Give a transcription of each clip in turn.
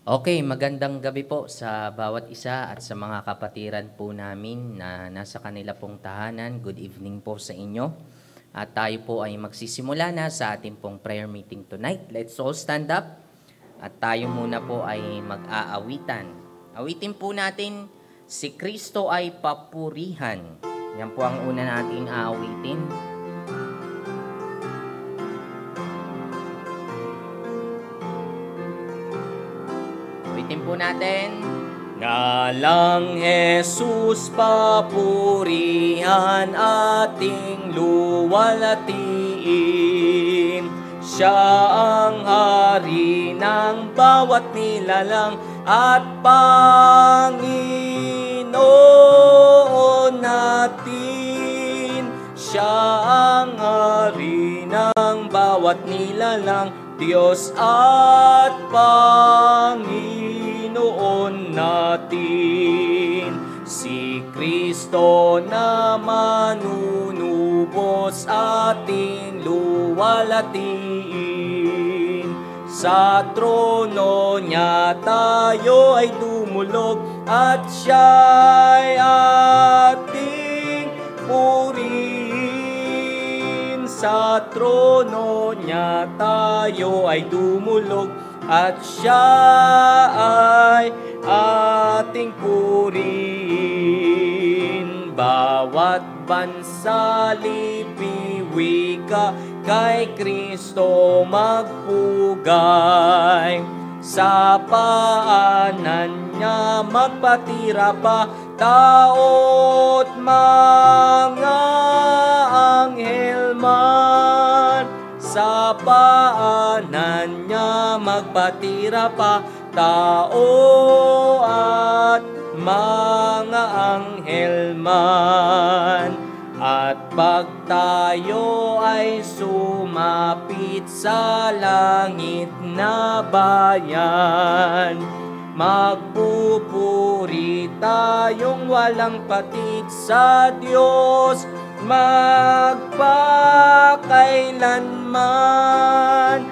Okay, magandang gabi po sa bawat isa at sa mga kapatiran po namin na nasa kanila pong tahanan. Good evening po sa inyo. At tayo po ay magsisimula na sa ating pong prayer meeting tonight. Let's all stand up at tayo muna po ay mag-aawitan. Awitin po natin, si Kristo ay papurihan. Yan po ang una nating aawitin. Awitin po natin. Ngalang Jesus papurihan ating luwalhatiin. Siya ang hari ng bawat nilalang at Panginoon natin. Siya ang hari ng bawat nilalang, Diyos at Panginoon natin. Si Kristo na manunubos ating luwalhatiin. Sa trono niya tayo ay dumulog at siya'y ating purihin. Sa trono niya tayo ay dumulog at siya ay ating purihin. Bawat bansa, lipi, wika, kay Kristo magpugay. Sa paanan niya magpatira pa tao't mga anghel man. Sa paanan niya magpatira pa tao at mga anghel man. At pag tayo ay sumapit sa langit na bayan, magpupuri tayong walang patid sa Diyos magpakailanman.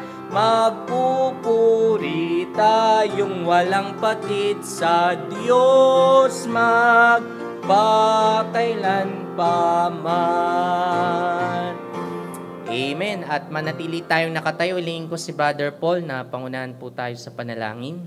Magpupuri tayong walang patid sa Diyos magpakailan paman. Amen. At manatili tayong nakatayo. Ilingin ko si Brother Paul na pangunahan po tayo sa panalangin.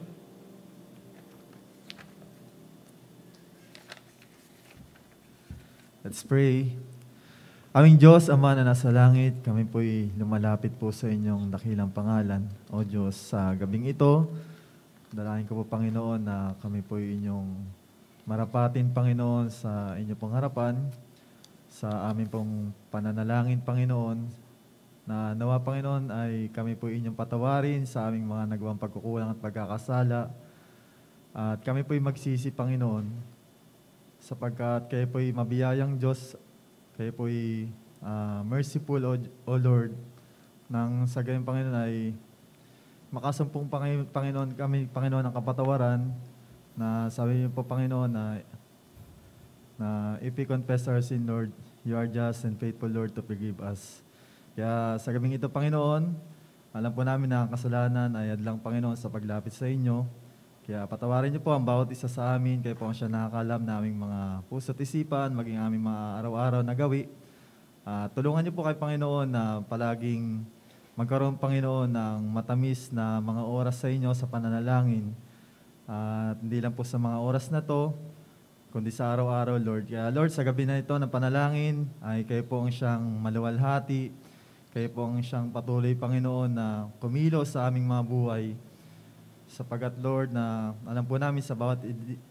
Let's pray. Aming Diyos, Ama na nasa langit, kami po'y lumalapit po sa inyong dakilang pangalan. O Diyos, sa gabing ito, dalangin ko po, Panginoon, na kami po'y inyong marapatin, Panginoon, sa inyo pong harapan, sa amin pong pananalangin, Panginoon, na nawa, Panginoon, ay kami po'y inyong patawarin sa aming mga nagawang pagkukulang at pagkakasala. At kami po'y magsisi, Panginoon, sapagkat kayo po'y mabiyayang Diyos, kayo po'y merciful, O Lord, nang sa gayong Panginoon ay makasumpong Panginoon kami, Panginoon, ng kapatawaran, na sabi niyo po, Panginoon, na if we confess our sin, Lord, you are just and faithful, Lord, to forgive us. Kaya sa gabing ito, Panginoon, alam po namin na ang kasalanan ay adlang, Panginoon, sa paglapit sa inyo. Kaya patawarin niyo po ang bawat isa sa amin, kayo po ang siya nakakalam na aming mga puso't isipan, maging aming mga araw-araw na gawi. Tulungan niyo po kay Panginoon na palaging magkaroon, Panginoon, ng matamis na mga oras sa inyo sa pananalangin. At hindi lang po sa mga oras na to, kundi sa araw-araw, Lord. Kaya Lord, sa gabi na ito ng panalangin, ay kayo po ang siyang maluwalhati, kayo po ang siyang patuloy, Panginoon, na kumilos sa aming mga buhay. Sapagat, Lord, na alam po namin sa bawat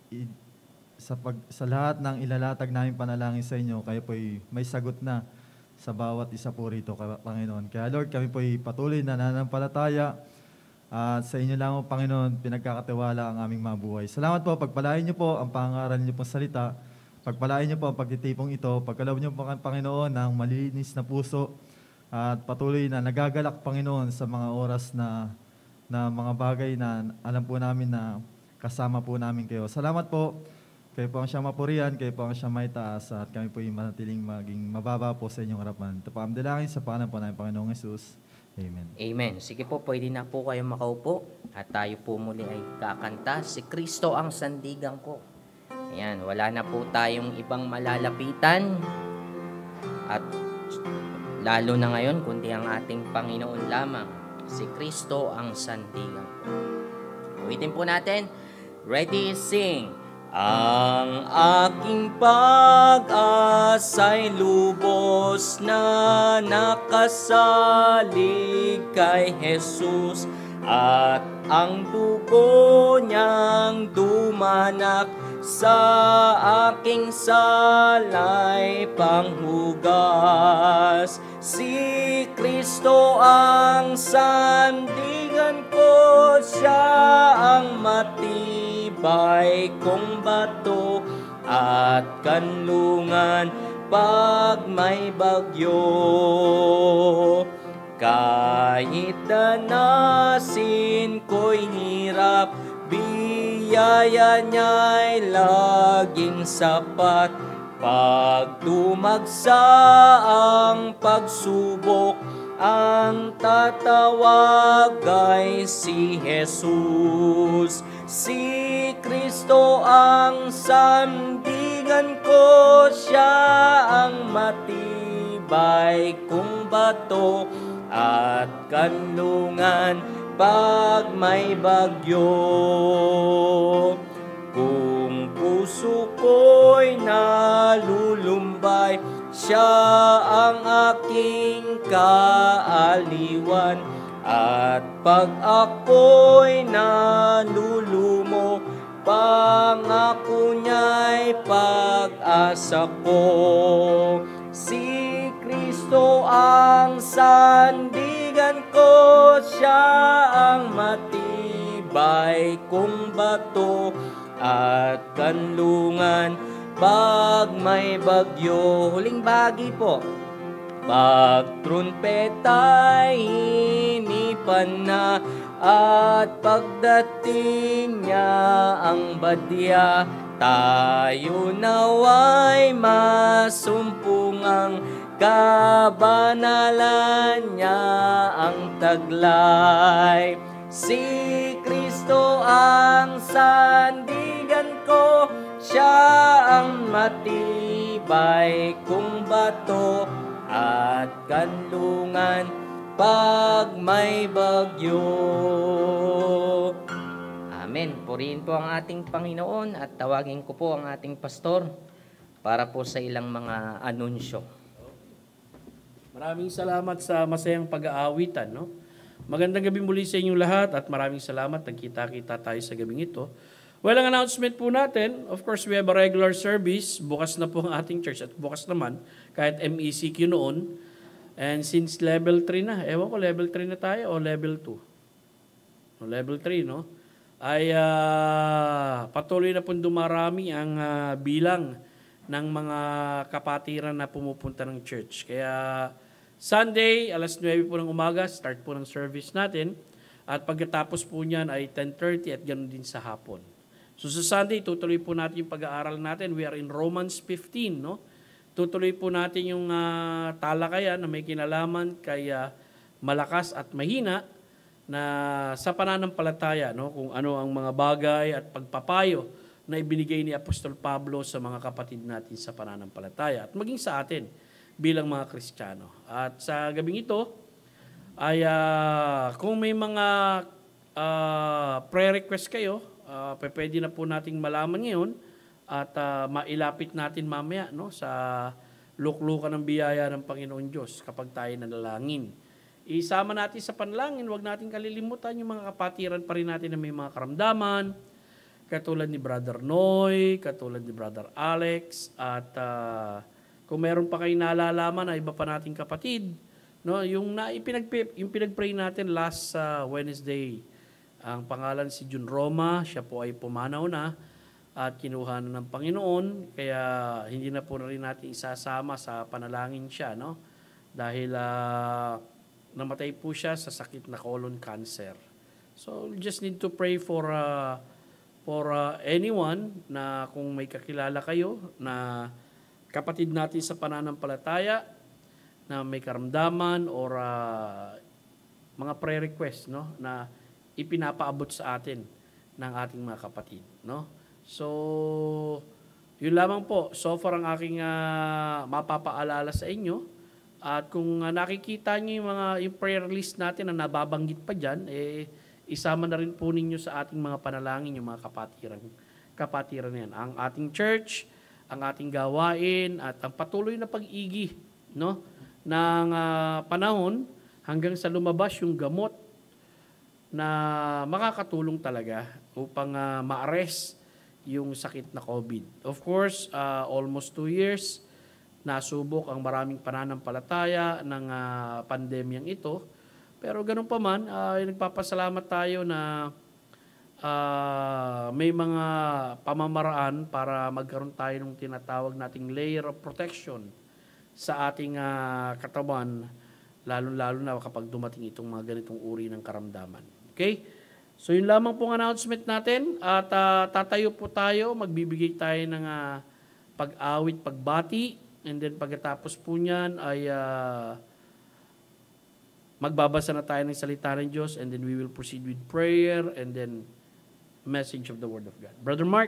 sa lahat ng ilalatag namin panalangin sa inyo, kayo po'y may sagot na sa bawat isa po rito, Panginoon. Kaya, Lord, kami po'y patuloy na nananampalataya at sa inyo lang, Panginoon, pinagkakatiwala ang aming mga buhay. Salamat po, pagpalain niyo po ang pangaral niyo pong salita, pagpalain niyo po ang pagtitipong ito, pagkaloob niyo po, Panginoon, ng malinis na puso at patuloy na nagagalak, Panginoon, sa mga oras na mga bagay na alam po namin na kasama po namin kayo. Salamat po. Kayo po ang siyang mapurihan, kayo po ang siyang may taas, at kami po yung manatiling maging mababa po sa inyong harapan. Ito po ang dalangin sa pangalan po namin, Panginoong Jesus. Amen. Amen. Sige po, pwede na po kayo makaupo at tayo po muli ay kakanta, Si Kristo ang sandigan ko. Ayan, wala na po tayong ibang malalapitan at lalo na ngayon, kundi ang ating Panginoon lamang. Si Kristo ang sandigan ko. Ulitin po natin. Ready, sing. Ang aking pag-asa'y lubos na nakasalig kay Jesus at ang dugo niyang dumanak sa aking salay panghugas. Si Kristo ang sandigan ko, siya ang matibay kong bato at kanlungan pag may bagyo. Kahit danasin ko'y hirap, biyaya niya'y laging sapat. Pag tumagsa ang pagsubok, ang tatawag ay si Jesus. Si Kristo ang sandigan ko, siya ang matibay kong bato at kanlungan pag may bagyo. Kung puso ko'y nalulumbay, siya ang aking kaaliwan. At pag ako'y nalulumo, pangako niya'y pag-asa ko. Si Kristo ang sandigan ko, siya ang matibay kong bato at kanlungan pag may bagyo. Huling bahagi po. Pag trumpeta'y hinipan na at pagdating niya ang badya, tayo nawa'y masumpungang kabanalan niya ang taglay. Si Kristo ang sandigan ko, siya ang matibay kong bato at kanlungan pag may bagyo. Amen. Purihin po ang ating Panginoon at tawagin ko po ang ating pastor para po sa ilang mga anunsyo. Maraming salamat sa masayang pag-aawitan, no? Magandang gabi muli sa inyong lahat at maraming salamat. Nagkita-kita tayo sa gabing ito. Well, ang announcement po natin, of course, we have a regular service. Bukas na po ang ating church at bukas naman, kahit MECQ noon. And since level 3 na, ewan ko, level 3 na tayo o level 2? No, level 3, no? Ay patuloy na po dumarami ang bilang ng mga kapatiran na pumupunta ng church. Kaya Sunday, alas 9 po ng umaga, start po ng service natin. At pagkatapos po niyan ay 10:30 at ganoon din sa hapon. So sa Sunday, tutuloy po natin yung pag-aaral natin. We are in Romans 15, no? Tutuloy po natin yung talakayan na may kinalaman kay malakas at mahina na sa pananampalataya, no? Kung ano ang mga bagay at pagpapayo na ibinigay ni Apostol Pablo sa mga kapatid natin sa pananampalataya at maging sa atin bilang mga Kristiyano. At sa gabing ito ay kung may mga prayer request kayo, pwede na po nating malaman ngayon at mailapit natin mamaya, no, sa luklukan ng biyaya ng Panginoon Diyos kapag tayo nanalangin. Isama natin sa panalangin, huwag natin kalilimutan yung mga kapatiran pa rin natin na may mga karamdaman, katulad ni Brother Noy, katulad ni Brother Alex, at kung meron pa kayong nalalaman na iba pa nating kapatid, no, yung pinag-pray natin last Wednesday, ang pangalan si Jun Roma, siya po ay pumanaw na at kinuha na ng Panginoon, kaya hindi na po na rin natin isasama sa panalangin siya, no? Dahil namatay po siya sa sakit na colon cancer. So, we just need to pray for anyone na kung may kakilala kayo na kapatid natin sa pananampalataya na may karamdaman or mga prayer request, no, na ipinapaabot sa atin ng ating mga kapatid, no? So, yun lamang po. So far ang aking mapapaalala sa inyo. At kung nakikita niyo yung prayer list natin na nababanggit pa dyan, isama na rin po ninyo sa ating mga panalangin, yung mga kapatiran na yan. Ang ating church, ang ating gawain, at ang patuloy na pag-igi, no, ng panahon hanggang sa lumabas yung gamot na makakatulong talaga upang ma-arrest yung sakit na COVID. Of course, almost 2 years, nasubok ang maraming pananampalataya ng pandemyang ito. Pero ganun pa man, nagpapasalamat tayo na may mga pamamaraan para magkaroon tayo ng tinatawag nating layer of protection sa ating katawan, lalo-lalo na kapag dumating itong mga ganitong uri ng karamdaman. Okay? So yun lamang pong announcement natin at tatayo po tayo, magbibigay tayo ng pag-awit, pagbati, and then pagkatapos po niyan ay magbabasa na tayo ng salita ng Diyos, and then we will proceed with prayer and then message of the Word of God. Brother Mark?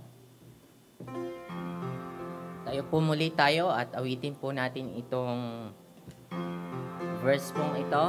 Tayo po muli tayo at awitin po natin itong verse pong ito.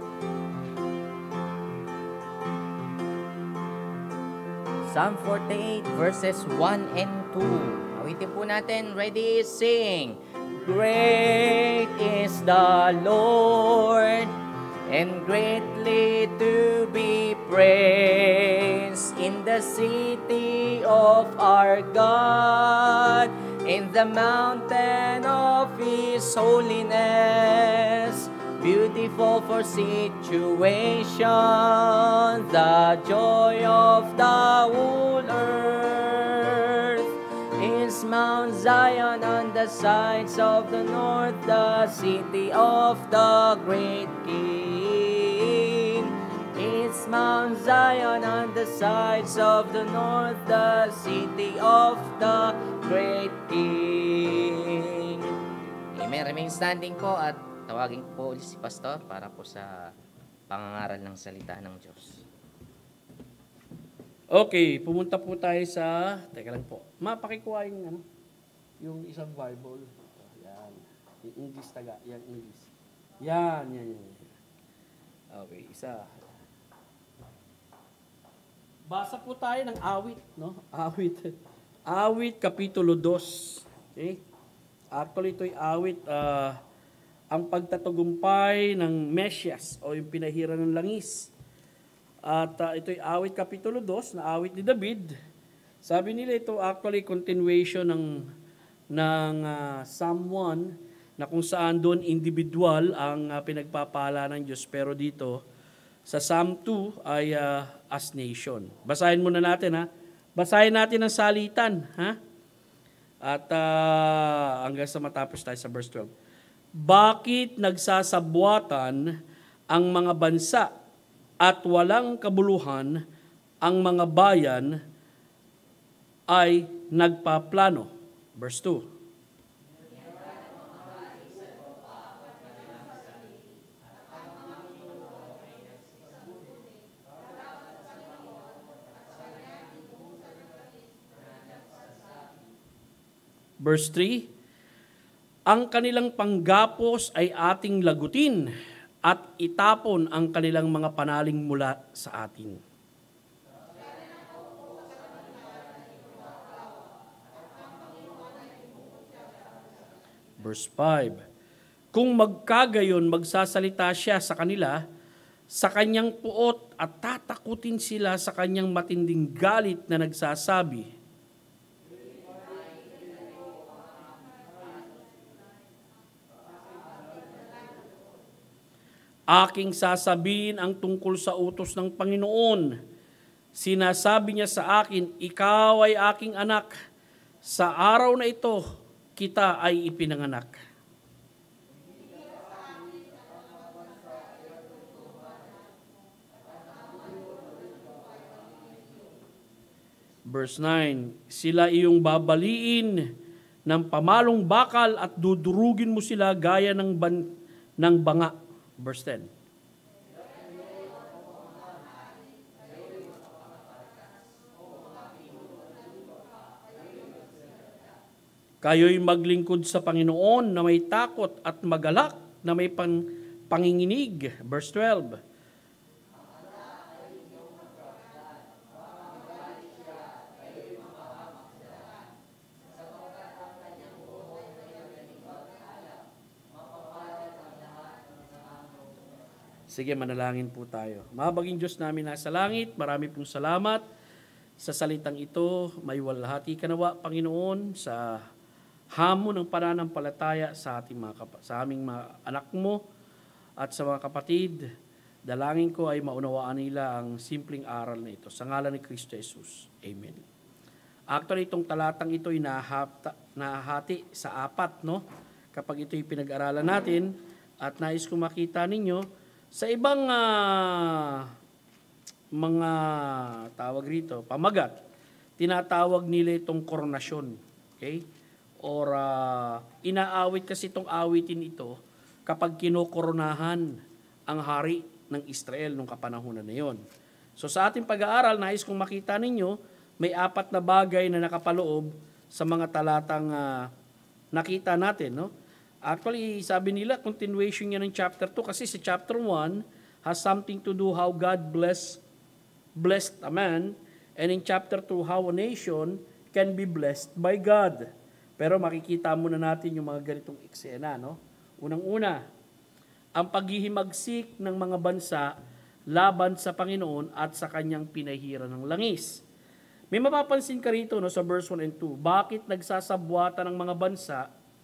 Psalm 48 verses 1 and 2. Awitin po natin. Ready, sing. Great is the Lord, and greatly to be praised in the city of our God, in the mountain of His holiness. Beautiful for situation, the joy of the whole earth is Mount Zion on the sides of the north, the city of the great King. It's Mount Zion on the sides of the north, the city of the great King. Amen. Remain standing po at tawagin po ulit si Pastor para po sa pangangaral ng salita ng Diyos. Okay, pumunta po tayo sa, teka lang po, mapakikuha yung isang Bible. Yan, yung English taga, yan English. Yan. Okay, isa. Basa po tayo ng Awit, no? Awit, Kapitulo 2. Okay? Actually, ito'y Awit, ang pagtatagumpay ng Mesias o yung pinahira ng langis. At ito'y Awit Kapitulo 2 na awit ni David. Sabi nila ito actually continuation ng Psalm 1 na kung saan doon individual ang pinagpapala ng Diyos. Pero dito sa Psalm 2 ay as nation. Basahin muna natin ha. Basahin natin ang salitan ha. At hanggang sa matapos tayo sa verse 12. Bakit nagsasabwatan ang mga bansa at walang kabuluhan ang mga bayan ay nagpaplano? Verse 2. Verse 3. Ang kanilang panggapos ay ating lagutin at itapon ang kanilang mga panaling mula sa atin. Verse 5. Kung magkagayon, magsasalita siya sa kanila, sa kanyang puot at tatakutin sila sa kanyang matinding galit na nagsasabi, aking sasabihin ang tungkol sa utos ng Panginoon. Sinasabi niya sa akin, ikaw ay aking anak. Sa araw na ito, kita ay ipinanganak. Verse 9, sila iyong babaliin ng pamalong bakal at dudurugin mo sila gaya ng banga. Verse 10. Kayo'y maglingkod sa Panginoon na may takot at magalak na may panginginig. Verse 12. Sige, manalangin po tayo. Mahabaging Diyos namin nasa langit, marami pong salamat sa salitang ito. May walhati ka nawa, Panginoon, sa hamon ng pananampalataya sa aming mga anak mo at sa mga kapatid. Dalangin ko ay maunawaan nila ang simpleng aral na ito. Sa ngalan ni Kristo Jesus. Amen. Actually, itong talatang ito ay nahati sa 4, no? Kapag ito'y pinag-aralan natin at nais kong makita ninyo, sa ibang mga tawag rito, pamagat, tinatawag nila itong koronasyon. Okay? Or inaawit kasi itong awitin ito kapag kinokoronahan ang hari ng Israel nung kapanahunan na yon. So sa ating pag-aaral, nais kong makita ninyo, may 4 na bagay na nakapaloob sa mga talatang nakita natin, no? Actually, sabi nila, continuation niya ng chapter 2 kasi sa chapter 1 has something to do how God blessed a man, and in chapter 2, how a nation can be blessed by God. Pero makikita muna natin yung mga ganitong eksena, no? Unang-una, ang paghihimagsik ng mga bansa laban sa Panginoon at sa kanyang pinahira ng langis. May mapapansin ka rito, no, sa verse 1 and 2, bakit nagsasabwatan ng mga bansa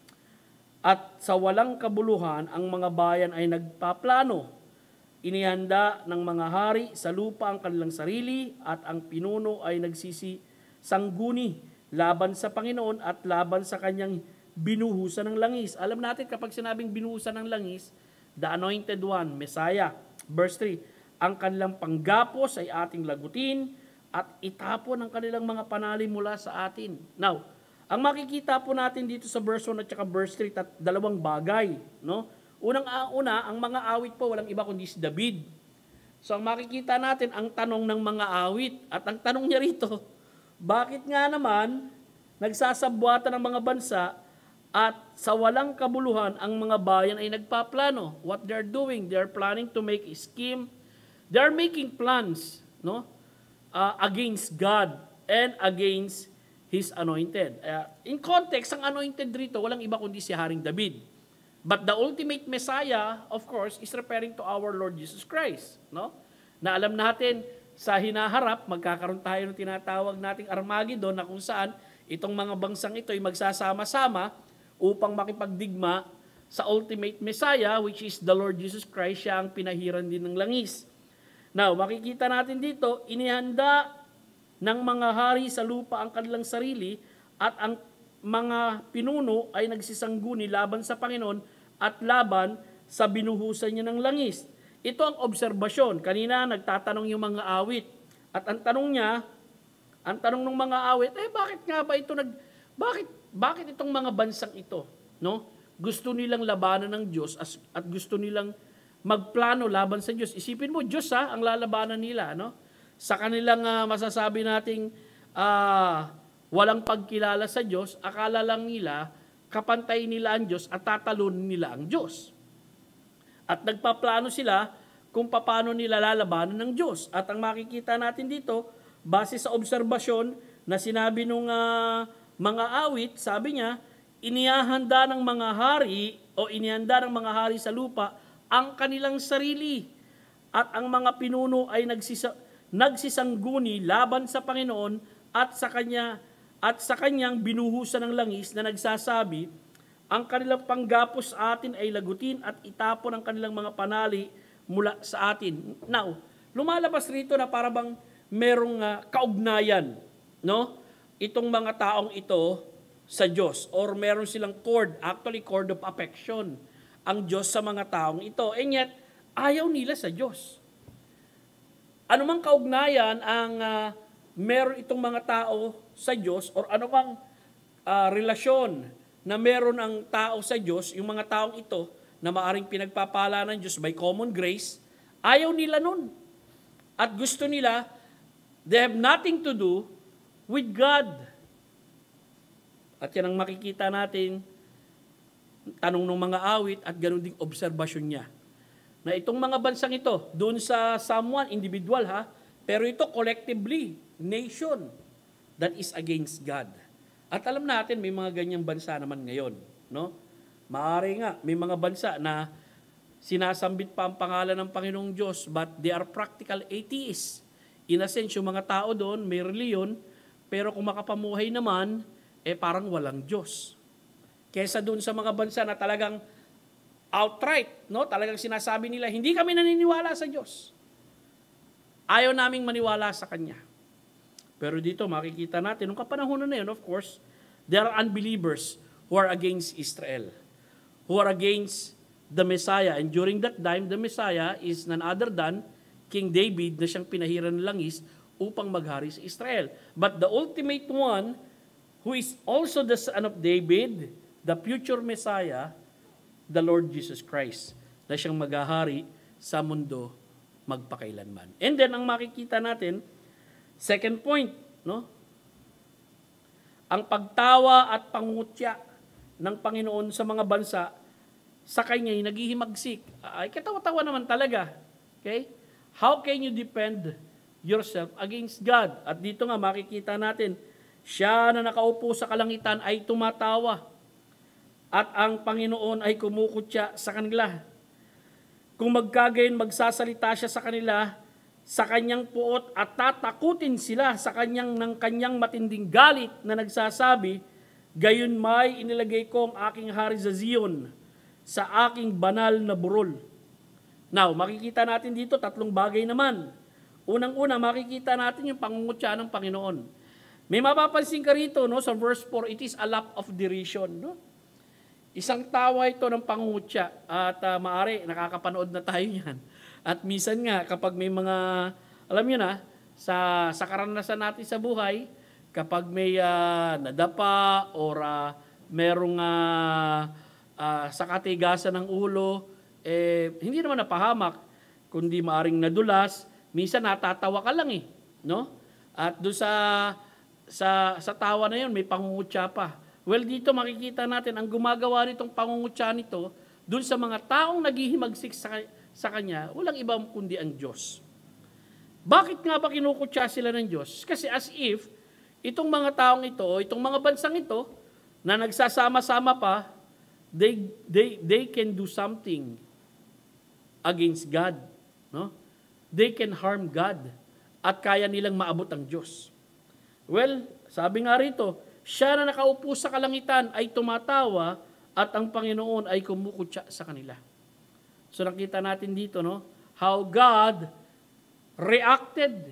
at sa walang kabuluhan ang mga bayan ay nagpaplano. Inihanda ng mga hari sa lupa ang kanilang sarili at ang pinuno ay nagsisisangguni laban sa Panginoon at laban sa kanyang binuhusan ng langis. Alam natin kapag sinabing binuhusan ng langis, the anointed one, Messiah. Verse 3, ang kanilang panggapos ay ating lagutin at itapon ang kanilang mga panali mula sa atin. Now, ang makikita po natin dito sa verse 1 at saka verse 3, dalawang bagay, no? Unang-una, ang mga awit po, walang iba kundi si David. So ang makikita natin, ang tanong ng mga awit, at ang tanong niya rito, bakit nga naman nagsasabwatan ng mga bansa at sa walang kabuluhan ang mga bayan ay nagpaplano? What they're doing, they're planning to make a scheme. They're making plans, no? Against God and against His anointed. In context, ang anointed rito, walang iba kundi si Haring David. But the ultimate Messiah, of course, is referring to our Lord Jesus Christ. No? Na alam natin, sa hinaharap, magkakaroon tayo ng tinatawag nating Armageddon na kung saan itong mga bansang ito ay magsasama-sama upang makipagdigma sa ultimate Messiah, which is the Lord Jesus Christ. Siya ang pinahiran din ng langis. Now, makikita natin dito, inihanda ng mga hari sa lupa ang kanilang sarili at ang mga pinuno ay nagsisangguni laban sa Panginoon at laban sa binuhusan niya ng langis. Ito ang obserbasyon. Kanina nagtatanong yung mga awit at ang tanong ng mga awit, bakit nga ba ito bakit itong mga bansang ito, no? Gusto nilang labanan ng Diyos at gusto nilang magplano laban sa Diyos. Isipin mo, Diyos ang lalabanan nila, no? Sa kanilang masasabi nating walang pagkilala sa Diyos, akala lang nila kapantay nila ang Diyos at tatalunin nila ang Diyos. At nagpaplano sila kung paano nila lalabanan ng Diyos. At ang makikita natin dito, base sa obserbasyon na sinabi nung mga awit, sabi niya, inihanda ng mga hari sa lupa ang kanilang sarili at ang mga pinuno ay nagsisangguni laban sa Panginoon at sa kanyang binuhusan ng langis na nagsasabi, ang kanilang panggapos sa atin ay lagutin at itapon ang kanilang mga panali mula sa atin. Now, lumalabas rito na para bang merong kaugnayan, no? Itong mga taong ito sa Diyos, or meron silang cord of affection ang Diyos sa mga taong ito. And yet, ayaw nila sa Diyos. Anumang kaugnayan ang meron itong mga tao sa Diyos, or anumang relasyon na meron ang tao sa Diyos, yung mga taong ito na maaring pinagpapala ng Diyos by common grace, ayaw nila nun. At gusto nila, they have nothing to do with God. At yan ang makikita natin, tanong ng mga awit at ganoon ding obserbasyon niya. Na itong mga bansang ito, doon sa someone, individual ha, pero ito collectively, nation that is against God. At alam natin, may mga ganyang bansa naman ngayon. No? Maaari nga, may mga bansa na sinasambit pa ang pangalan ng Panginoong Diyos, but they are practical atheists. In a sense, yung mga tao doon, may reliyon, pero kung makapamuhay naman, parang walang Diyos. Kesa doon sa mga bansa na talagang outright, no? Talagang sinasabi nila, hindi kami naniniwala sa Diyos. Ayaw naming maniwala sa Kanya. Pero dito makikita natin, nung kapanahonan na yun, of course, there are unbelievers who are against Israel, who are against the Messiah. And during that time, the Messiah is none other than King David na siyang pinahiran ng langis upang maghari sa Israel. But the ultimate one, who is also the son of David, the future Messiah, the Lord Jesus Christ, na siyang maghahari sa mundo magpakailanman. And then, ang makikita natin, second point, no? Ang pagtawa at pangungutya ng Panginoon sa mga bansa, sa Kanya'y naghihimagsik. Ay, katawa-tawa naman talaga. Okay? How can you defend yourself against God? At dito nga makikita natin, siya na nakaupo sa kalangitan ay tumatawa at ang Panginoon ay kumukutya sa kanila. Kung magkagayon, magsasalita siya sa kanila sa kanyang puot at tatakutin sila sa ng kanyang matinding galit na nagsasabi, gayon may inilagay ko ang aking hari sa Zion, sa aking banal na burol. Now, makikita natin dito tatlong bagay naman. Unang-una, makikita natin yung pangungutya ng Panginoon. May mapapansin ka rito, no, sa verse 4, it is a laugh of derision. No? Isang tawa ito ng pangungutya at maaari, nakakapanood na tayo yan. At minsan nga, kapag may mga, alam nyo na, sa karanasan natin sa buhay, kapag may nadapa or merong sa katigasan ng ulo, hindi naman napahamak, kundi maaring nadulas, minsan natatawa ka lang no? At doon sa tawa na yun, may pangungutya pa. Well, dito makikita natin, ang gumagawa nitong pangungutya nito, doon sa mga taong naghihimagsik sa Kanya, walang ibang kundi ang Diyos. Bakit nga ba kinukutya sila ng Diyos? Kasi as if, itong mga taong ito, itong mga bansang ito, na nagsasama-sama pa, they can do something against God. No? They can harm God at kaya nilang maabot ang Diyos. Well, sabi nga rito, siya na nakaupo sa kalangitan ay tumatawa at ang Panginoon ay kumukutya sa kanila. So nakita natin dito, no, how God reacted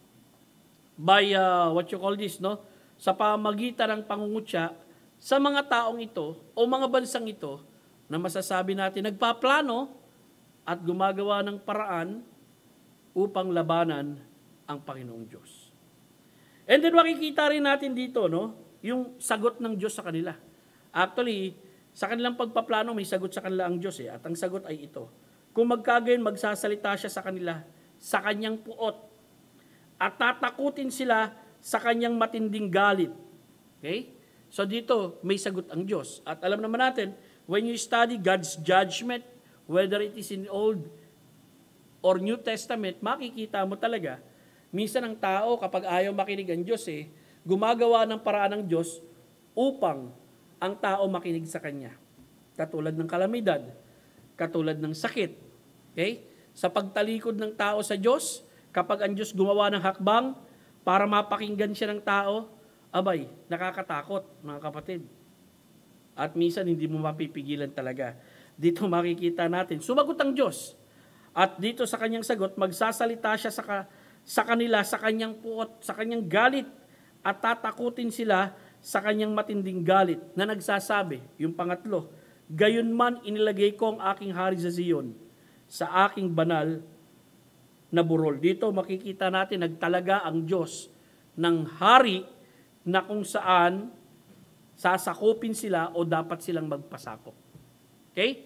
by what you call this, no, sa pamagitan ng pangungutya sa mga taong ito o mga bansang ito na masasabi natin nagpaplano at gumagawa ng paraan upang labanan ang Panginoong Diyos. And then makikita rin natin dito, no, yung sagot ng Diyos sa kanila. Actually, sa kanilang pagpaplano, may sagot sa kanila ang Diyos at ang sagot ay ito. Kung magkagayon, magsasalita siya sa kanila, sa kanyang puot, at tatakutin sila sa kanyang matinding galit. Okay? So dito, may sagot ang Diyos. At alam naman natin, when you study God's judgment, whether it is in Old or New Testament, makikita mo talaga, minsan ang tao, kapag ayaw makinig ang Diyos, gumagawa ng paraan ng Diyos upang ang tao makinig sa Kanya. Katulad ng kalamidad, katulad ng sakit. Okay? Sa pagtalikod ng tao sa Diyos, kapag ang Diyos gumawa ng hakbang para mapakinggan siya ng tao, abay, nakakatakot, mga kapatid. At minsan hindi mo mapipigilan talaga. Dito makikita natin, sumagot ang Diyos. At dito sa kanyang sagot, magsasalita siya sa kanila, sa kanyang puot, sa kanyang galit, at tatakutin sila sa kanyang matinding galit na nagsasabi, yung pangatlo, gayon man inilagay ko ang aking hari sa Zion, sa aking banal na burol. Dito makikita natin, nagtalaga ang Diyos ng hari na kung saan sasakupin sila o dapat silang magpasakop. Okay?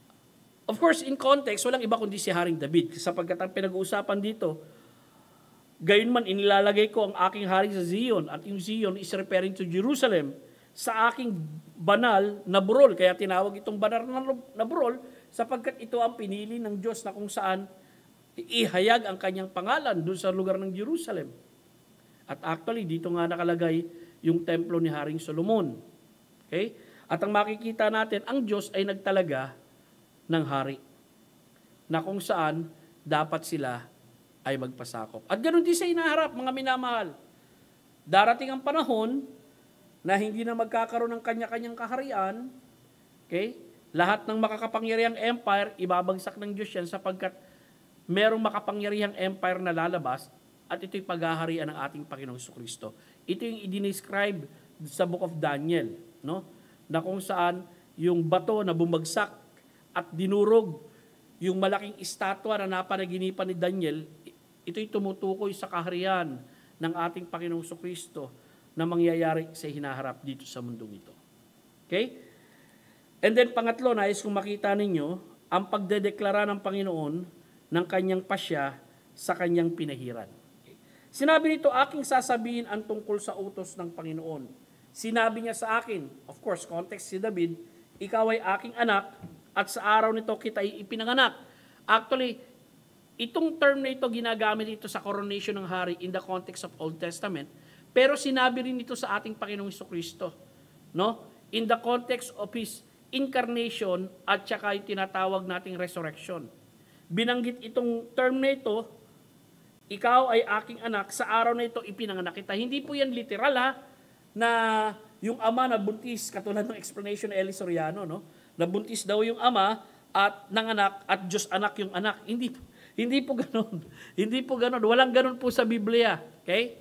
Of course, in context, walang iba kundi si Haring David. Sapagkat ang pinag-uusapan dito, Gayunman, inilalagay ko ang aking hari sa Zion, at yung Zion is referring to Jerusalem, sa aking banal na burol. Kaya tinawag itong banal na burol, sapagkat ito ang pinili ng Diyos na kung saan ihayag ang kanyang pangalan doon sa lugar ng Jerusalem. At actually, dito nga nakalagay yung templo ni Haring Solomon. Okay? At ang makikita natin, ang Diyos ay nagtalaga ng hari, na kung saan dapat sila ay magpasakop. At ganoon din sa inaharap, mga minamahal. Darating ang panahon na hindi na magkakaroon ng kanya-kanyang kaharian, okay? Lahat ng makakapangyarihang empire, ibabagsak ng Diyos yan sapagkat merong makapangyarihang empire na lalabas at ito'y paghaharian ng ating Panginoong Jesucristo. Ito yung i-describe sa Book of Daniel, no? Na kung saan yung bato na bumagsak at dinurog yung malaking estatwa na napanaginipan ni Daniel, ito'y tumutukoy sa kaharian ng ating Panginoong Jesucristo na mangyayari sa hinaharap dito sa mundong ito. Okay? And then pangatlo, nais kong makita ninyo ang pagdedeklara ng Panginoon ng kanyang pasya sa kanyang pinahiran. Okay? Sinabi nito, aking sasabihin ang tungkol sa utos ng Panginoon. Sinabi niya sa akin, of course, context si David, ikaw ay aking anak at sa araw nito kita ipinanganak. Actually, itong term na ito ginagamit ito sa coronation ng hari in the context of Old Testament, pero sinabi rin ito sa ating Panginoong Jesucristo, no? In the context of His incarnation at saka yung tinatawag nating resurrection. Binanggit itong term na ito, ikaw ay aking anak, sa araw na ito ipinanganak kita. Hindi po yan literal na yung ama na buntis, katulad ng explanation ni Eli Soriano, no? Nabuntis daw yung ama at nanganak at Diyos anak yung anak. Hindi po ganoon. Hindi po ganoon. Walang ganoon po sa Biblia. Okay?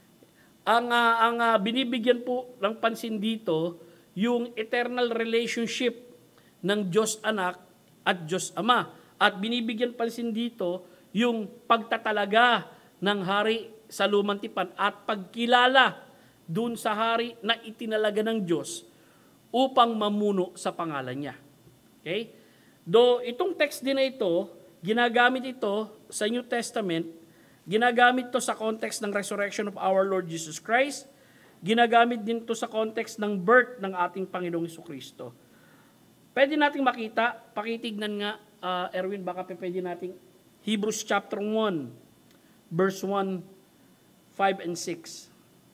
Ang binibigyan po ng pansin dito, yung eternal relationship ng Diyos anak at Diyos ama. At binibigyan pansin dito, yung pagtatalaga ng hari sa lumang tipan at pagkilala dun sa hari na itinalaga ng Diyos upang mamuno sa pangalan niya. Okay? Do itong text din na ito, ginagamit ito sa New Testament, ginagamit ito sa context ng resurrection of our Lord Jesus Christ, ginagamit din ito sa context ng birth ng ating Panginoong Jesucristo. Pwede nating makita, pakitignan nga, Erwin, baka pwede nating Hebrews chapter 1, verse 1, 5 and 6.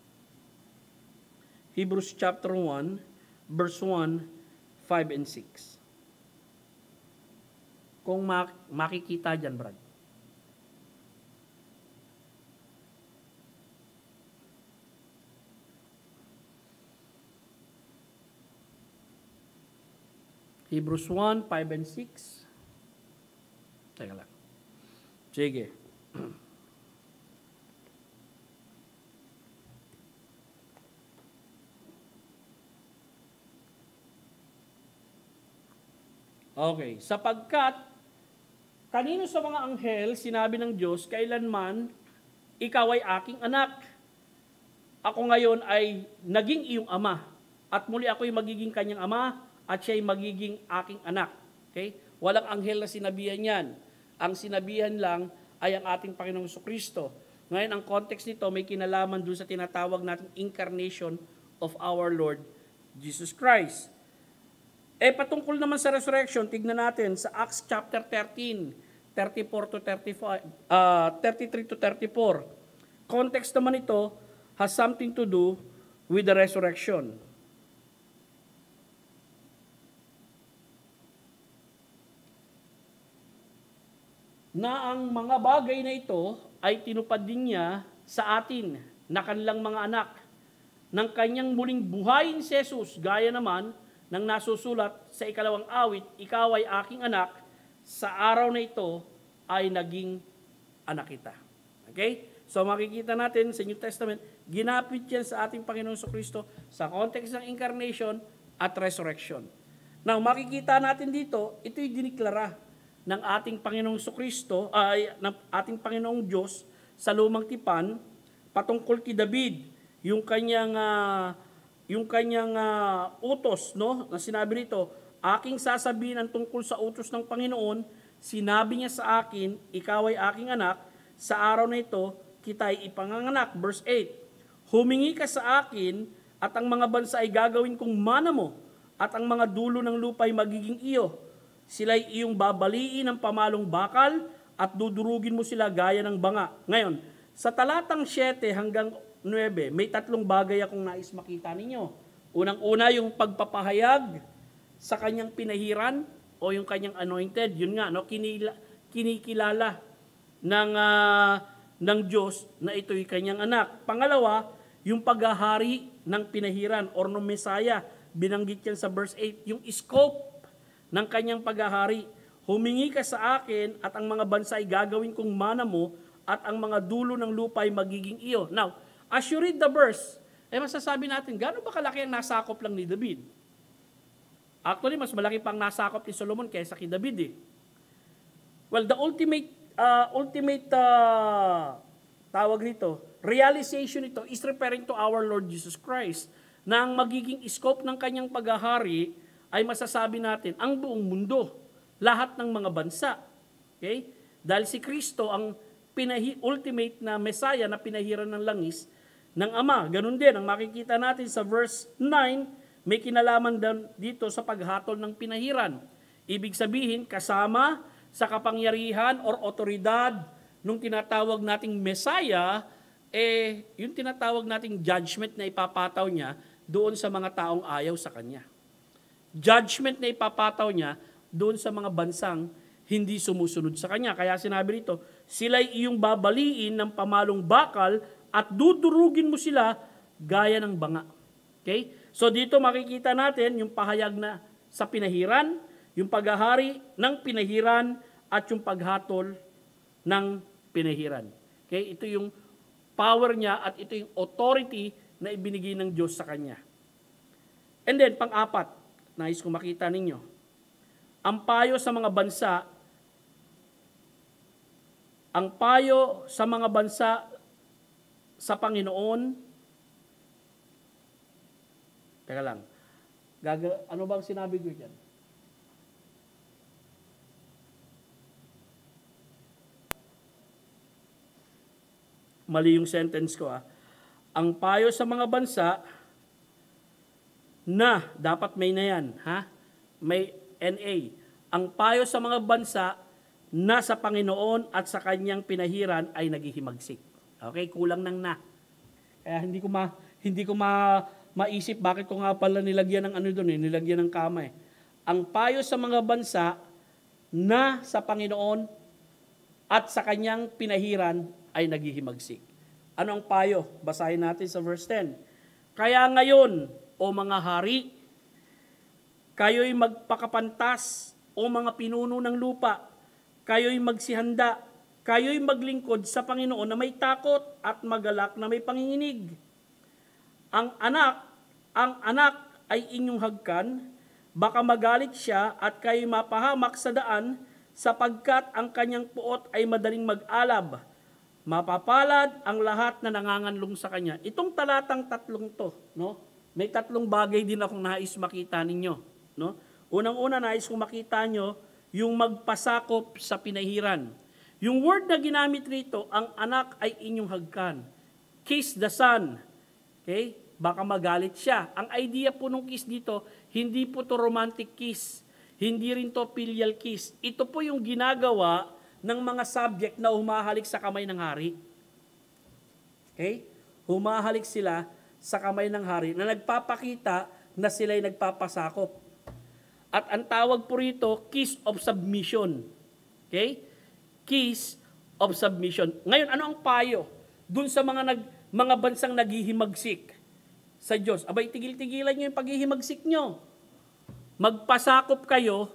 Hebrews chapter 1, verse 1, 5 and 6. Kung makikita dyan, Brad. Hebrews 1, 5 and 6. Teka lang. Sige. Okay. Sapagkat, kanino sa mga anghel, sinabi ng Diyos, kailanman, ikaw ay aking anak. Ako ngayon ay naging iyong ama. At muli ako'y magiging kanyang ama, at siya'y magiging aking anak. Okay? Walang anghel na sinabihan yan. Ang sinabihan lang ay ang ating Panginoong Jesucristo. Ngayon, ang context nito may kinalaman dun sa tinatawag nating incarnation of our Lord Jesus Christ. Patungkol naman sa resurrection, tignan natin sa Acts chapter 13, 34 to 35, 33 to 34. Context naman ito has something to do with the resurrection. Na ang mga bagay na ito ay tinupad din niya sa atin na kanilang mga anak. Nang kanyang muling buhayin si Jesus, gaya naman ng nasusulat sa 2 awit, ikaw ay aking anak, sa araw na ito ay naging anak kita. Okay? So makikita natin sa New Testament, ginapit yan sa ating Panginoong Jesucristo sa context ng incarnation at resurrection. Now, makikita natin dito, ito'y diniklara ng ating Panginoong Jesucristo, ng ating Panginoong Diyos sa lumang tipan patungkol kay David, yung kanyang utos, no, na sinabi nito, aking sasabihin ang tungkol sa utos ng Panginoon, sinabi niya sa akin, ikaw ay aking anak, sa araw na ito, kita'y ipanganganak. Verse 8, humingi ka sa akin at ang mga bansa ay gagawin kong mana mo at ang mga dulo ng lupa ay magiging iyo. Sila'y iyong babaliin ng pamalong bakal at dudurugin mo sila gaya ng banga. Ngayon, sa talatang 7 hanggang 9, may 3 bagay akong nais makita ninyo. Unang-una, yung pagpapahayag sa kanyang pinahiran o yung kanyang anointed. Yun nga, no? Kinikilala ng Diyos na ito'y kanyang anak. Pangalawa, yung paghahari ng pinahiran or ng Mesias. Binanggit yan sa verse 8, yung scope ng kanyang paghahari. Humingi ka sa akin at ang mga bansa ay gagawin kong mana mo at ang mga dulo ng lupa ay magiging iyo. Now, as you read the verse, masasabi natin, gano'n ba kalaki ang nasakop lang ni David? Actually, mas malaki pang nasakop ni Solomon kaysa kay David. Well, the ultimate tawag nito, realization ito is referring to our Lord Jesus Christ na ang magiging scope ng kanyang paghahari ay masasabi natin ang buong mundo, lahat ng mga bansa. Okay? Dahil si Kristo ang ultimate na Messiah na pinahiran ng langis ng Ama. Ganun din, ang makikita natin sa verse 9, may kinalaman dito sa paghatol ng pinahiran. Ibig sabihin, kasama sa kapangyarihan or otoridad nung tinatawag nating Messiah, yung tinatawag nating judgment na ipapataw niya doon sa mga taong ayaw sa Kanya. Judgment na ipapataw niya doon sa mga bansang hindi sumusunod sa Kanya. Kaya sinabi rito, sila'y iyong babaliin ng pamalong bakal at dudurugin mo sila gaya ng banga. Okay? So dito makikita natin yung pahayag na sa pinahiran, yung paghahari ng pinahiran at yung paghatol ng pinahiran. Okay? Ito yung power niya at ito yung authority na ibinigay ng Diyos sa Kanya. And then, pang-apat, nais ko makita ninyo, ang payo sa mga bansa sa Panginoon, teka lang, ano bang sinabi ko dyan? Mali yung sentence ko. Ang payo sa mga bansa na, dapat may na yan, may NA. Ang payo sa mga bansa na sa Panginoon at sa kanyang pinahiran ay naghihimagsik. Okay, kulang ng na. Kaya hindi ko maisip bakit ko nga pala nilagyan ng ano doon, nilagyan ng kama. Ang payo sa mga bansa na sa Panginoon at sa kanyang pinahiran ay naghihimagsik. Ano ang payo? Basahin natin sa verse 10. Kaya ngayon, o mga hari, kayo'y magpakapantas, o mga pinuno ng lupa, kayo'y magsihanda, kayo'y maglingkod sa Panginoon na may takot at magalak na may panginginig. Ang anak ay inyong hagkan, baka magalit siya at kayo'y mapahamak sa daan, sapagkat ang kanyang puot ay madaling mag-alab. Mapapalad ang lahat na nanganganlong sa kanya. Itong talatang 3 to, no? May 3 bagay din akong nais makita ninyo, no? Unang-una, nais kong makita nyo yung magpasakop sa pinahiran. Yung word na ginamit rito, ang anak ay inyong hagkan. Kiss the son. Okay? Baka magalit siya. Ang idea po nung kiss dito, hindi po to romantic kiss. Hindi rin to filial kiss. Ito po yung ginagawa ng mga subject na humahalik sa kamay ng hari. Okay? Humahalik sila sa kamay ng hari na nagpapakita na sila'y nagpapasakop. At ang tawag po rito, kiss of submission. Okay? Kiss of submission. Ngayon, ano ang payo dun sa mga bansang naghihimagsik sa Diyos? Abay, tigil-tigilan nyo yung paghihimagsik nyo. Magpasakop kayo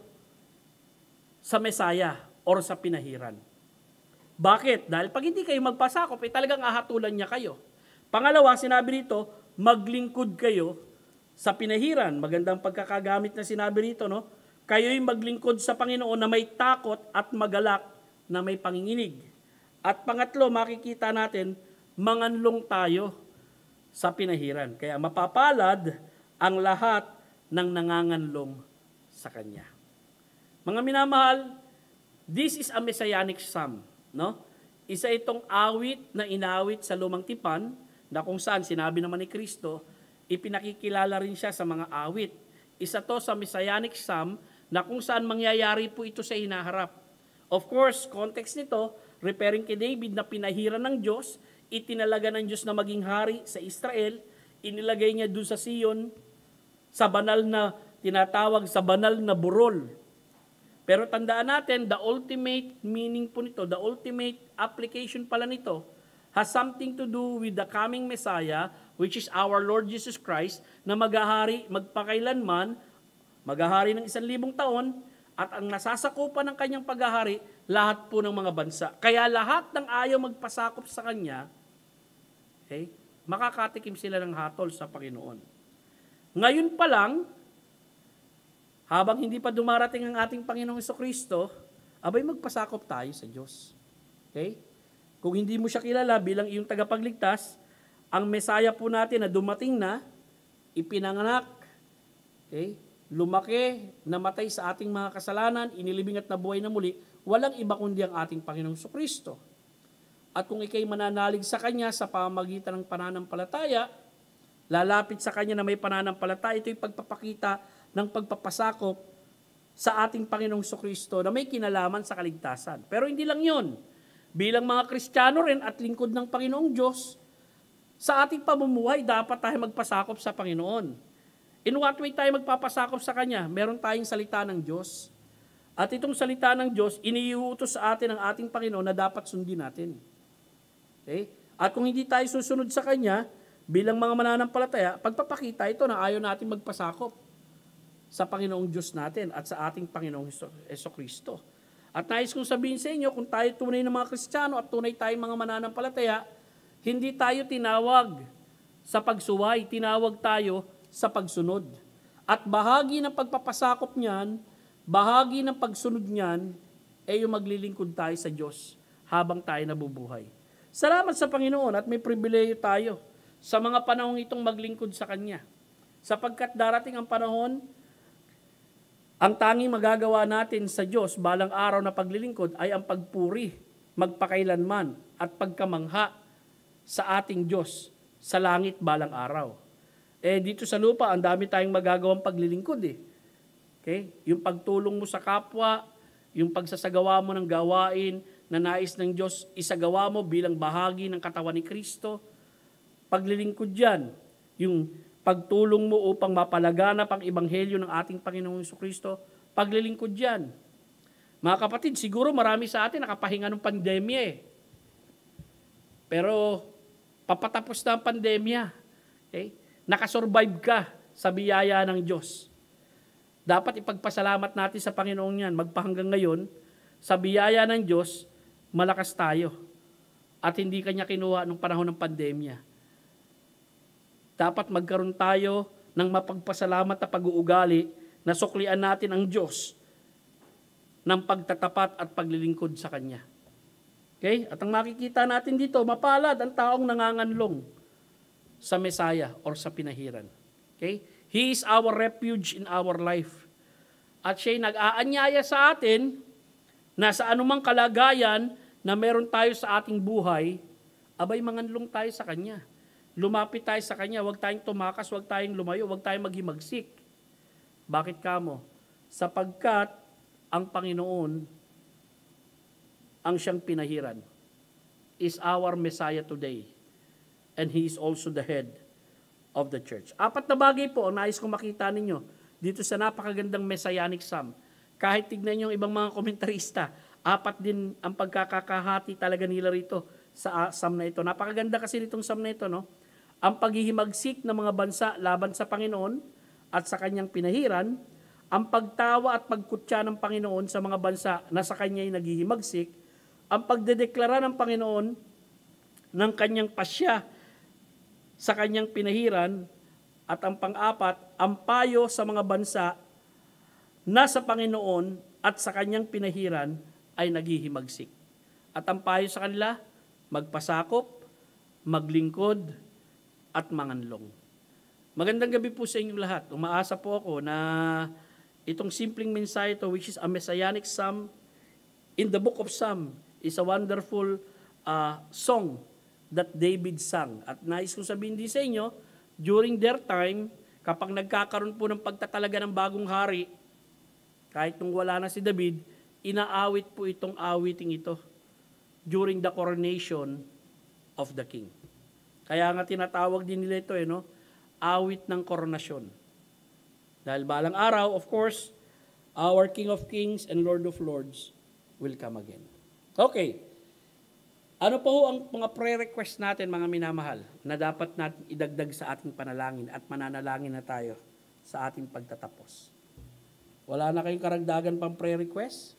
sa Mesias or sa pinahiran. Bakit? Dahil pag hindi kayo magpasakop, talagang ahatulan niya kayo. Pangalawa, sinabi rito, maglingkod kayo sa pinahiran. Magandang pagkakagamit na sinabi rito, no? Kayo'y maglingkod sa Panginoon na may takot at magalak na may panginginig. At pangatlo, makikita natin, manganlong tayo sa pinahiran. Kaya mapapalad ang lahat ng nanganganlong sa Kanya. Mga minamahal, this is a messianic psalm, no? Isa itong awit na inawit sa lumang tipan, na kung saan sinabi naman ni Kristo, ipinakikilala rin siya sa mga awit. Isa to sa Messianic Psalm na kung saan mangyayari po ito sa hinaharap. Of course, context nito, referring kay David na pinahiran ng Diyos, itinalaga ng Diyos na maging hari sa Israel, inilagay niya doon sa Sion, sa banal na tinatawag sa banal na burol. Pero tandaan natin, the ultimate meaning po nito, the ultimate application pala nito, has something to do with the coming Messiah, which is our Lord Jesus Christ, na maghahari magpakailanman, maghahari ng 1,000 taon, at ang nasasakupan ng kanyang paghahari, lahat po ng mga bansa. Kaya lahat ng ayaw magpasakop sa kanya, okay, makakatikim sila ng hatol sa Panginoon. Ngayon pa lang, habang hindi pa dumarating ang ating Panginoong Jesucristo, abay magpasakop tayo sa Diyos. Okay? Kung hindi mo siya kilala bilang iyong tagapagligtas, ang Mesaya po natin na dumating na, ipinanganak, okay, lumaki, namatay sa ating mga kasalanan, inilibing at nabuhay na muli, walang iba kundi ang ating Panginoong Jesucristo. At kung ikay mananalig sa Kanya sa pamamagitan ng pananampalataya, lalapit sa Kanya na may pananampalataya, ito'y pagpapakita ng pagpapasakop sa ating Panginoong Jesucristo na may kinalaman sa kaligtasan. Pero hindi lang yun. Bilang mga Kristiyano rin at lingkod ng Panginoong Diyos, sa ating pamumuhay dapat tayo magpasakop sa Panginoon. In what way tayo magpapasakop sa Kanya? Meron tayong salita ng Diyos. At itong salita ng Diyos, iniuutos sa atin ng ating Panginoon na dapat sundin natin. Okay? At kung hindi tayo susunod sa Kanya, bilang mga mananampalataya, pagpapakita ito na ayaw natin magpasakop sa Panginoong Diyos natin at sa ating Panginoong Jesucristo. At nais kong sabihin sa inyo, kung tayo tunay na mga Kristiyano at tunay tayong mga mananampalataya, hindi tayo tinawag sa pagsuway, tinawag tayo sa pagsunod. At bahagi ng pagpapasakop niyan, bahagi ng pagsunod niyan, ay yung maglilingkod tayo sa Diyos habang tayo nabubuhay. Salamat sa Panginoon at may pribileyo tayo sa mga panahong itong maglingkod sa Kanya. Sapagkat darating ang panahon, ang tanging magagawa natin sa Diyos balang araw na paglilingkod ay ang pagpuri, magpakailanman at pagkamangha sa ating Diyos sa langit balang araw. Dito sa lupa, ang dami tayong magagawang paglilingkod Okay? Yung pagtulong mo sa kapwa, yung pagsasagawa mo ng gawain na nais ng Diyos, isagawa mo bilang bahagi ng katawan ni Kristo. Paglilingkod yan, yung pagtulong mo upang mapalaganap ang ebanghelyo ng ating Panginoong Jesucristo, paglilingkod yan. Mga kapatid, siguro marami sa atin nakapahinga ng pandemya Pero papatapos na ang pandemya. Okay? Nakasurvive ka sa biyaya ng Diyos. Dapat ipagpasalamat natin sa Panginoon yan. Magpahanggang ngayon, sa biyaya ng Diyos, malakas tayo. At hindi Kanya kinuha nung panahon ng pandemya. Dapat magkaroon tayo ng mapagpasalamat na pag-uugali na suklian natin ang Diyos ng pagtatapat at paglilingkod sa Kanya. Okay? At ang makikita natin dito, mapalad ang taong nanganganlong sa Messiah or sa pinahiran. Okay? He is our refuge in our life. At siya'y nag-aanyaya sa atin na sa anumang kalagayan na meron tayo sa ating buhay, abay manganlong tayo sa Kanya. Lumapit tayo sa Kanya, huwag tayong tumakas, huwag tayong lumayo, huwag tayong maghimagsik. Bakit kamo? Sapagkat ang Panginoon, ang siyang pinahiran, is our Messiah today. And He is also the head of the church. 4 na bagay po ang nais kong makita ninyo dito sa napakagandang Messianic Psalm. Kahit tignan nyo yung ibang mga komentarista, 4 din ang pagkakahati talaga nila rito sa Psalm na ito. Napakaganda kasi nitong Psalm na ito, no? Ang paghihimagsik ng mga bansa laban sa Panginoon at sa Kanyang pinahiran, ang pagtawa at pagkutya ng Panginoon sa mga bansa na sa Kanya'y naghihimagsik, ang pagdedeklara ng Panginoon ng Kanyang pasya sa Kanyang pinahiran, at ang pang-4, ang payo sa mga bansa na sa Panginoon at sa Kanyang pinahiran ay naghihimagsik. At ang payo sa kanila, magpasakop, maglingkod, at manganlong. Magandang gabi po sa inyong lahat. Umaasa po ako na itong simpleng mensahe ito, which is a Messianic Psalm in the book of Psalm, is a wonderful song that David sang. At nais kong sabihin din sa inyo, during their time, kapag nagkakaroon po ng pagtatalaga ng bagong hari, kahit nung wala na si David, inaawit po itong awiting ito during the coronation of the king. Kaya nga tinatawag din nila ito, awit ng koronasyon. Dahil balang araw, of course, our King of Kings and Lord of Lords will come again. Okay. Ano po ang mga pre-request natin, mga minamahal, na dapat natin idagdag sa ating panalangin at mananalangin na tayo sa ating pagtatapos? Wala na kayong karagdagan pang pre-request?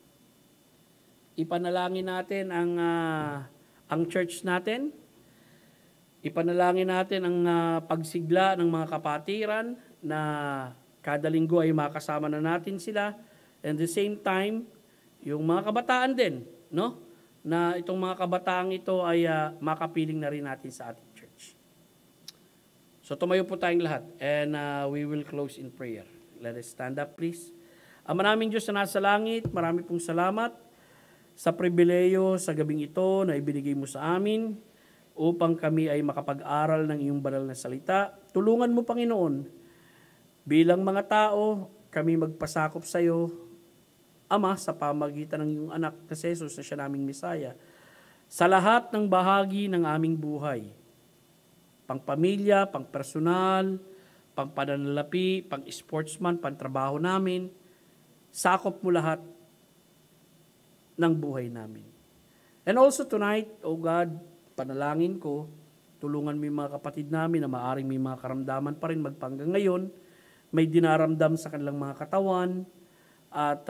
Ipanalangin natin ang church natin. Ipanalangin natin ang pagsigla ng mga kapatiran na kada linggo ay makasama na natin sila. And the same time, yung mga kabataan din, na itong mga kabataang ito ay makapiling na rin natin sa ating church. So tumayo po tayong lahat and we will close in prayer. Let us stand up, please. Ama naming Diyos na nasa langit, marami pong salamat sa pribileyo sa gabing ito na ibinigay mo sa amin upang kami ay makapag-aral ng iyong banal na salita. Tulungan mo, Panginoon, bilang mga tao, kami magpasakop sa iyo, Ama, sa pamagitan ng iyong anak na si Jesus na siya naming Mesias, sa lahat ng bahagi ng aming buhay, pang pamilya, pang personal, pang pananalapi, pang sportsman, pang trabaho namin, sakop mo lahat ng buhay namin. And also tonight, O God, panalangin ko, tulungan mo yung mga kapatid namin na maaring may mga karamdaman pa rin magpanggang ngayon, may dinaramdam sa kanilang mga katawan, at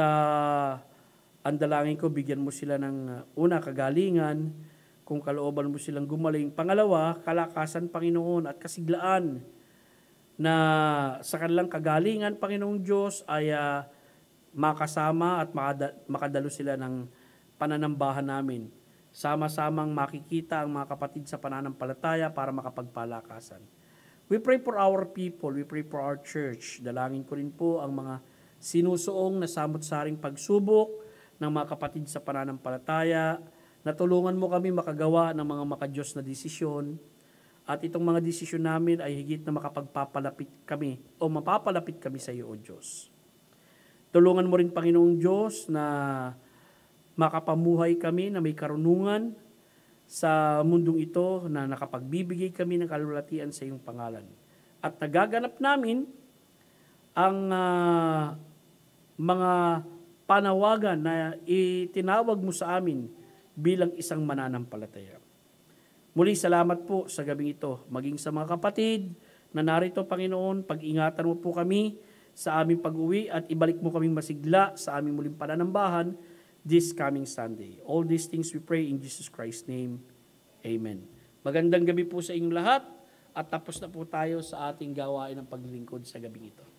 ang dalangin ko, bigyan mo sila ng una, kagalingan, kung kalooban mo silang gumaling. Pangalawa, kalakasan, Panginoon, at kasiglaan na sa kanilang kagalingan, Panginoong Diyos, ay makasama at makadalo sila ng pananambahan namin. Sama-samang makikita ang mga kapatid sa pananampalataya para makapagpalakasan. We pray for our people, we pray for our church. Dalangin ko rin po ang mga sinusuong na samot-saring pagsubok ng mga kapatid sa pananampalataya, na tulungan mo kami makagawa ng mga makadiyos na desisyon, at itong mga desisyon namin ay higit na makapagpapalapit kami o mapapalapit kami sa iyo, O Diyos. Tulungan mo rin, Panginoong Diyos, na makapamuhay kami na may karunungan sa mundong ito, na nakapagbibigay kami ng kalulatian sa iyong pangalan. At nagaganap namin ang mga panawagan na itinawag mo sa amin bilang isang mananampalataya. Muli, salamat po sa gabing ito. Maging sa mga kapatid na narito, Panginoon, pag-ingatan mo po kami sa aming pag-uwi at ibalik mo kaming masigla sa aming muling pananambahan this coming Sunday. All these things we pray in Jesus Christ's name. Amen. Magandang gabi po sa inyong lahat at tapos na po tayo sa ating gawain ng paglilingkod sa gabing ito.